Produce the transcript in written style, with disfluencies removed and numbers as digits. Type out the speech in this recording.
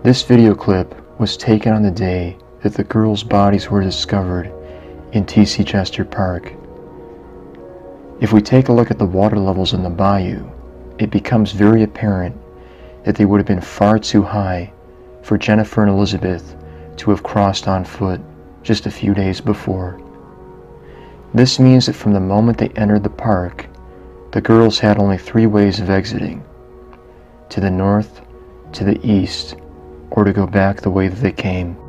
This video clip was taken on the day that the girls' bodies were discovered in T.C. Chester Park. If we take a look at the water levels in the bayou, it becomes very apparent that they would have been far too high for Jennifer and Elizabeth to have crossed on foot just a few days before. This means that from the moment they entered the park, the girls had only 3 ways of exiting: to the north, to the east, or to go back the way that they came.